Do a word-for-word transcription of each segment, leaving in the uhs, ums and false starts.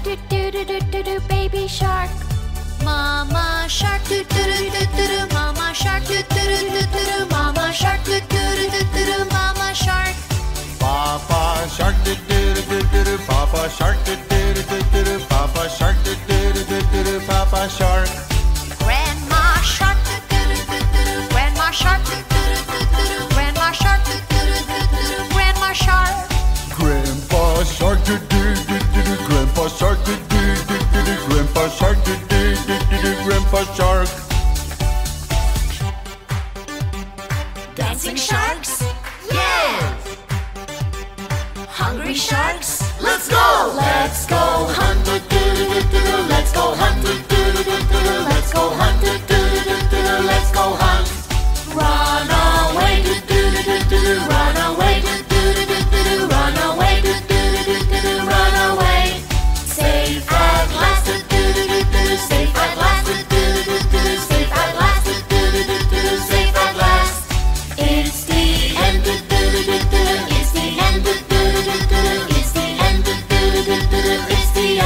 do do do do do do. Baby shark. Mama shark. Do do do do do do. Mama shark. Do do do do do do. Mama shark. Do do do do do do. Mama shark. Papa shark. Do do do do do do. Papa shark. Do do do do do do. Papa shark. Do do do do do do. Papa shark. Grandma shark. Do do do do do do. Grandma shark. Do do do do do do. Grandma shark. Do do do do do do. Grandma shark. Grandpa shark. Do do do do do. Grandpa shark. Do do do do do. Grandpa shark. Do do do do do. Grandpa shark. Dancing sharks? Yeah! Hungry sharks? Let's go! Let's go hunt! Do, do, do, do, do. Let's go hunt! Do, do, do, do, do. Let's go hunt! Do, do, do, do, do. Let's go hunt! Run away! Do, do, do, do, do. Run away! Do, do, do, do, do. Run away! Do, do, do, do, do. Run away! Safe at last! Do, do, do, do, do. Safe at last! Do, do, do, do, do. Safe at last! Do, do, do, do, do. Safe at last! It's the end. Do, do, do, do, do. It's the end. Do, do, do, do, do. It's the end. Do, do, do, do, do. It's the end.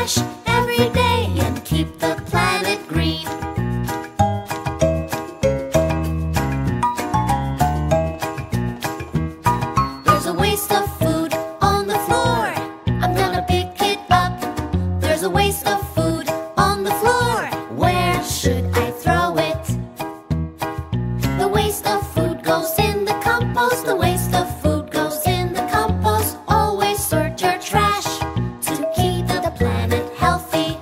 trash every day and keep the planet green. There's a waste of food on the floor. I'm gonna pick it up. There's a waste of food on the floor. Where should I throw it? The waste of food goes in the compost. The waste of food goes in the compost. Always sort your trash to keep the planet healthy.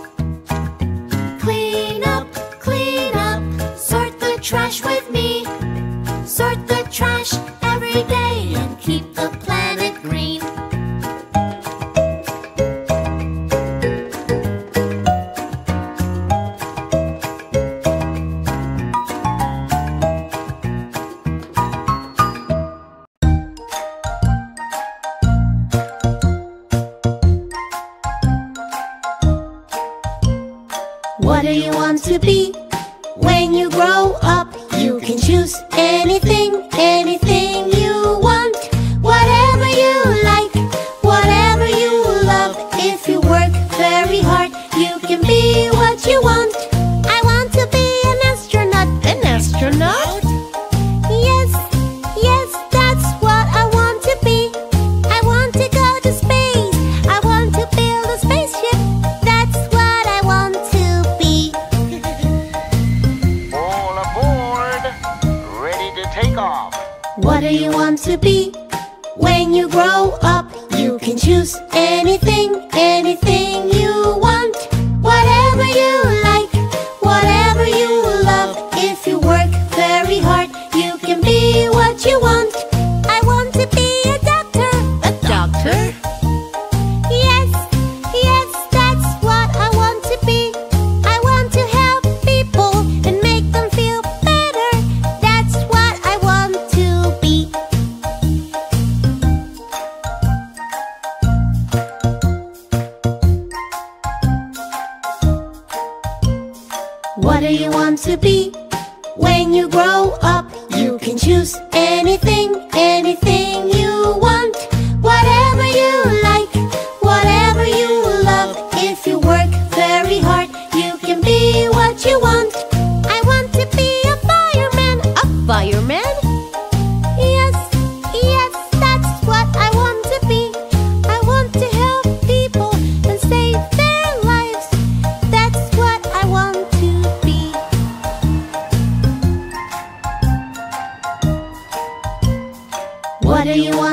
Clean up, clean up, sort the trash with me. Sort the trash every day and keep the planet green. What do you want to be when you grow up? You can choose anything, anything you want. Whatever you like, whatever you love. If you work very hard, you can be what you want. I want to be an astronaut. An astronaut? Yes, yes, that's what I want to be. I want to go to space. I want to build a spaceship. That's what I want to be. All aboard! Ready to take off. What do you want to be when you grow up? You can choose anything, anything you want. Whatever you like, whatever you love. If you work very hard, you can be what you want. I want to be a doctor. A doctor? Yes, yes, that's what I want to be. I want to help people and make them feel better. That's what I want to be. What do you want to be when you grow up? You can choose anything, anything you want. Whatever you like, whatever you love. If you work very hard, you can be what you want. I want to be a fireman. A fireman? Yes, yes, that's what I want to be. I want to help people and save their lives. That's what I want to be. What do you want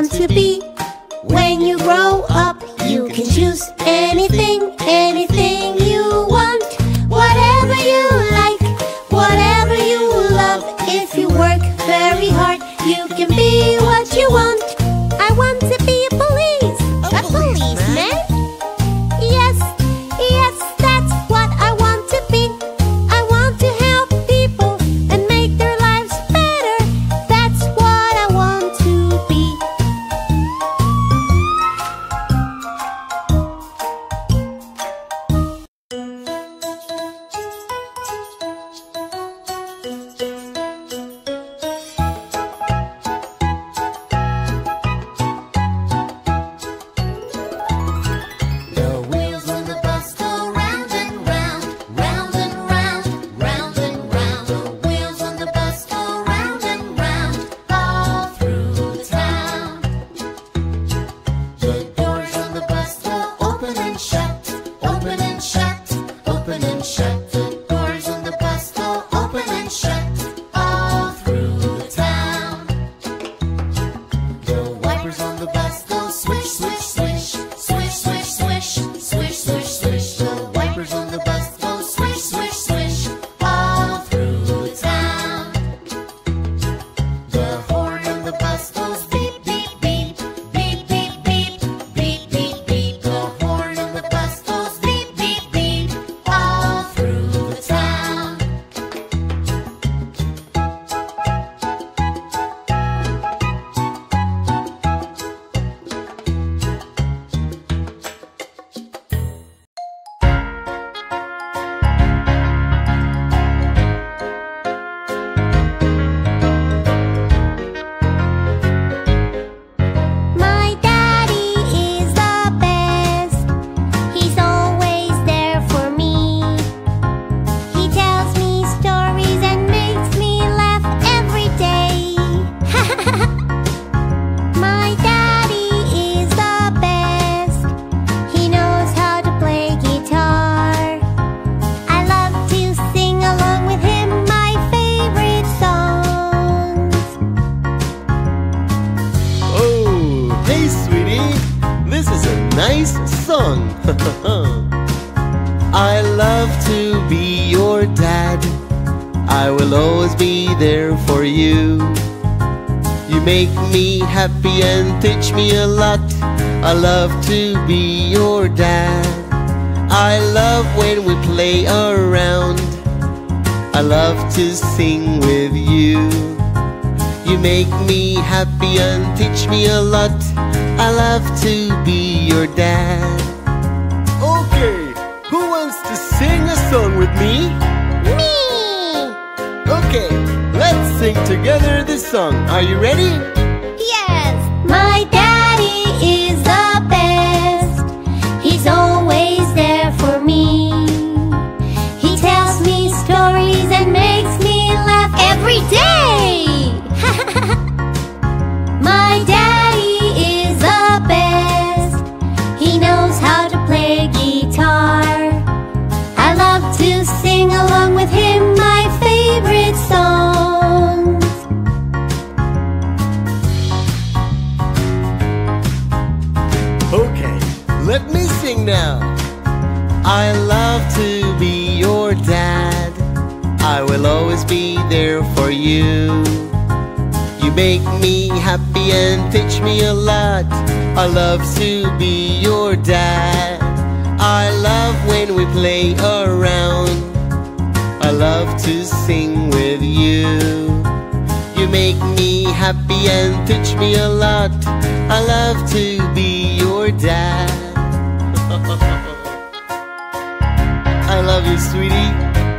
I love to be your dad. I will always be there for you. You make me happy and teach me a lot. I love to be your dad. I love when we play around. I love to sing with you. You make me happy and teach me a lot. I love to be your dad. Okay, who wants to sing a song with me? Me! Okay, let's sing together this song. Are you ready? Yes! My daddy is the best. He's always there for me. He tells me stories and makes me laugh every day. My daddy is the best. He knows how to play guitar. I love to sing along with him my favorite songs. Okay, let me sing now. I love to be your dad. I will always be there for you. You make me happy and teach me a lot. I love to be your dad. I love when we play around. I love to sing with you. You make me happy and teach me a lot. I love to be your dad. I love you, sweetie.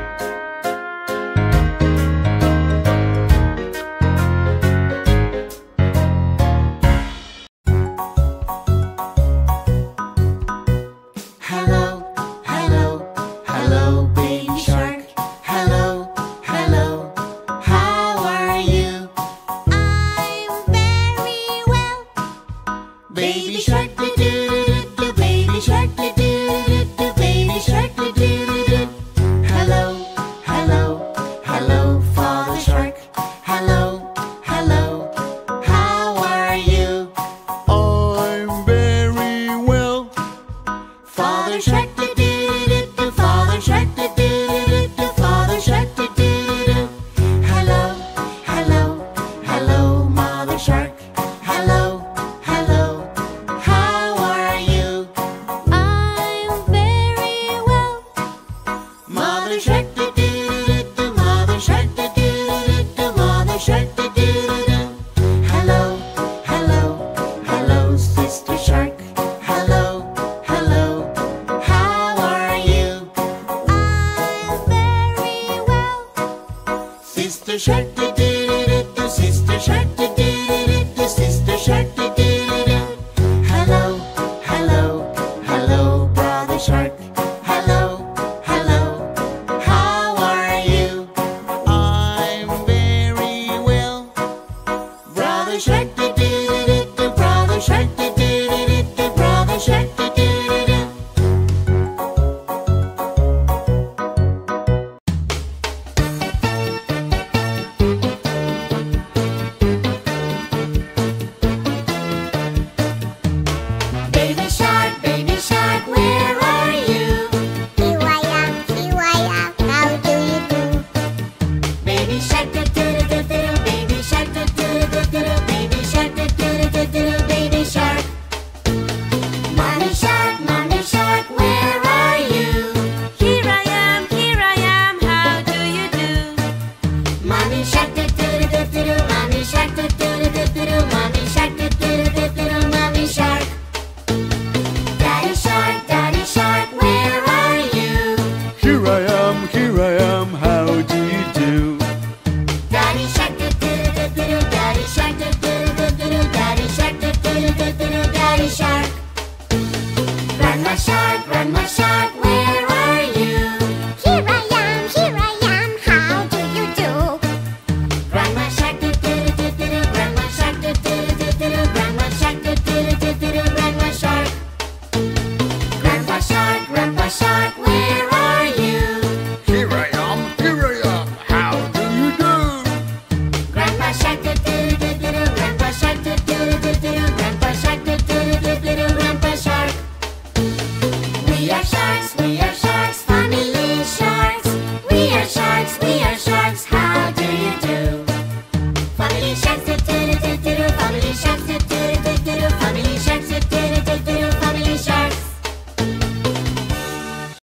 Hello, hello, hello, baby shark. Hello, hello, how are you? I'm very well. Baby shark, do do do do, baby shark, do do do do, baby shark, do do do do. Hello, hello, hello, father shark. Hello, hello, how are you? I'm very well. Father shark, do do do do, father shark, do do do do, father shark, do do do do. Hello, hello, hello, mother shark. Hello, hello, how are you? I'm very well. Mother shark, do do do do, mother shark, do do do do, mother shark, do do do do. Hello, hello, hello, sister shark. Hello, hello, how are you? I'm very well. Sister shark, do do do do, sister shark, do do do do, sister shark, do do do do. Hello, hello, hello, brother shark. Hello, hello, how are you? I'm very well. Brother shark, do do do do, brother shark, do do do do, brother shark, do do do do. Baby shark, baby shark, where are you? Here I am, here I am, how do you do? Baby shark, do do do do do, baby shark, do do do do do, baby shark, do do do do do, baby shark. Mommy shark, mommy shark, where are you? Here I am, here I am, how do you do? Mommy shark, do do do do do, mommy shark, do do do do do, mommy shark, do do do do do, mommy shark. Daddy shark, daddy shark, where are you? Here I am, here I am, how do you do? Daddy shark, do do do do do, daddy shark, do do do do do, daddy shark, do do do do do, daddy shark. Grandma shark, grandma shark, where are you? Here I am, here I am, how do you do? Grandma shark, do do do do do, grandma shark, do do do do do, grandma shark, do do do do do, grandma shark. Grandpa shark, grandpa shark, where